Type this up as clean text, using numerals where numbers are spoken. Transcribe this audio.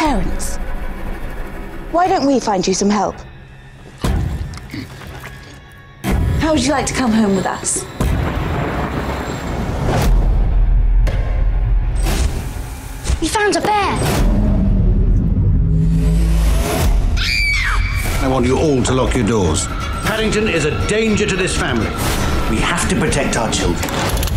parents. Why don't we find you some help? How would you like to come home with us? We found a bear! I want you all to lock your doors. Paddington is a danger to this family. We have to protect our children.